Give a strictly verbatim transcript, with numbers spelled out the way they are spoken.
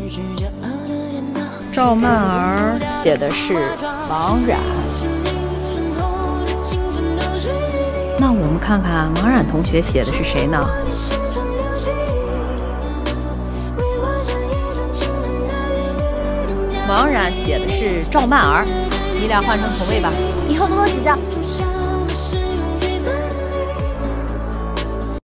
赵曼儿写的是王冉。那我们看看王冉同学写的是谁呢？王冉写的是赵曼儿，你俩换成同位吧。 以后多多指教。